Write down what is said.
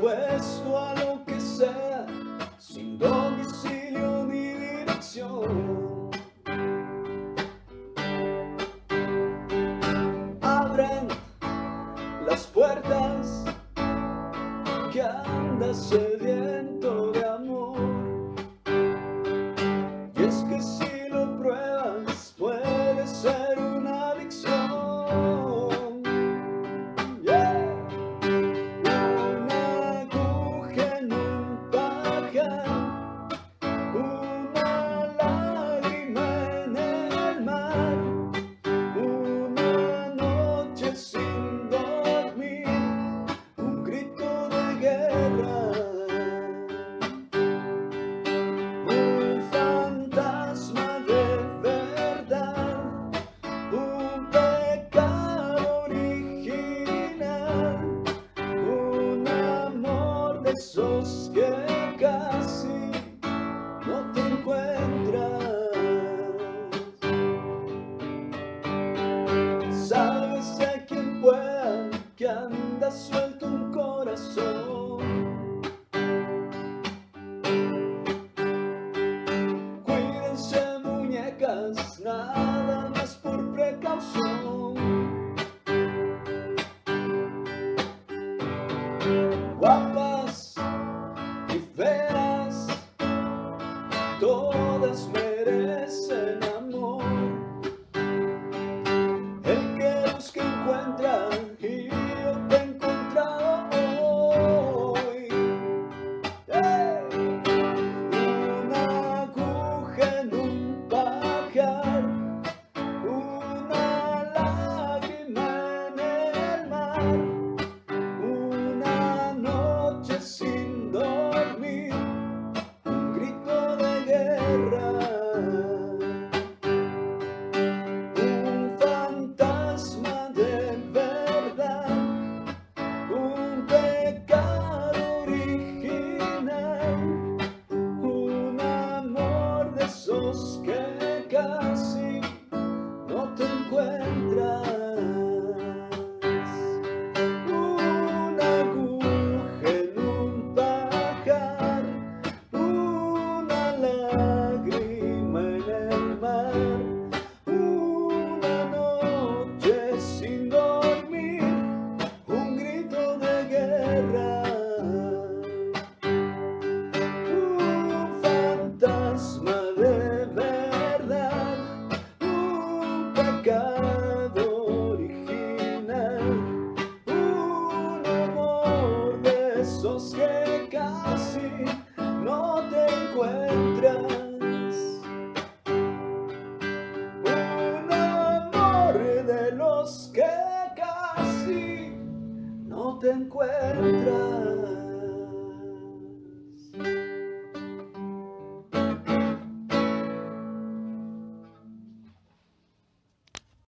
dispuesto a lo que sea, sin domicilio ni dirección. Abran las puertas, que anda sediento de amor. Y es que si lo pruebas puede ser una adicción. Yeah. Una aguja en un pajar, una lágrima en el mar, una noche sin dormir, un grito de guerra, un fantasma de verdad, un pecado original, un amor de esos que casi no te encuentras. Sálvese quien pueda, que anda suelto un corazón. Cuídense, muñecas, nada más por precaución. Guapas y feas, todas merecen amor. El que busca encuentra, y yo te he encontrado hoy. ¡Hey! Una aguja en un pajar, una lágrima en el mar, una noche sin dormir, un grito de guerra, un fantasma de verdad, un pecado original, un amor de esos que casi no te encuentras. Una aguja en un pajar, una lágrima en el mar, una noche sin dormir, un grito de guerra, un fantasma de verdad, un pecado original, un amor de esos que casi no te encuentras. Un amor de los que casi no te encuentras.